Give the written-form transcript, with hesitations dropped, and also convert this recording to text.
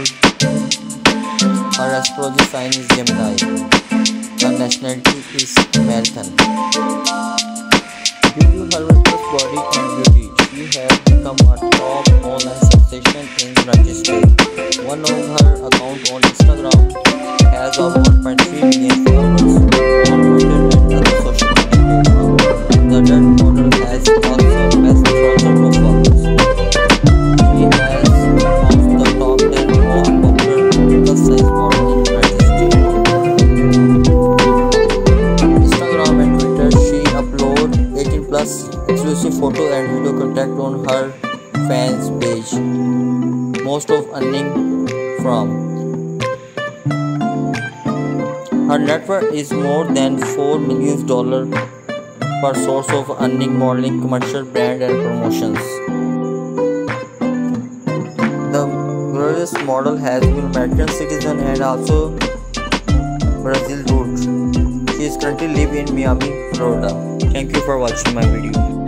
Her astrology sign is Gemini. Her nationality is American. Due to her robust body and beauty, she has become a top online sensation in the United States. One of her accounts on Instagram has a 1.3 million followers on Twitter and other social media platforms. The dead model has also best frozen followers. She has amongst the top 10 most popular plus size models in the United States. Instagram and Twitter, she uploads 18 plus exclusive photo and video content on her fans page. Most of earning from her net worth is more than $4 million per source of earning, modeling, commercial, brand and promotions. The glorious model has been American citizen and also Brazil roots. She is currently live in Miami, Florida. Thank you for watching my video.